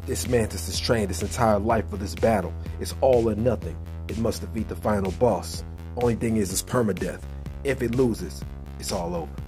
This Mantis is trained his entire life for this battle. It's all or nothing. It must defeat the final boss. Only thing is, it's permadeath. If it loses, it's all over.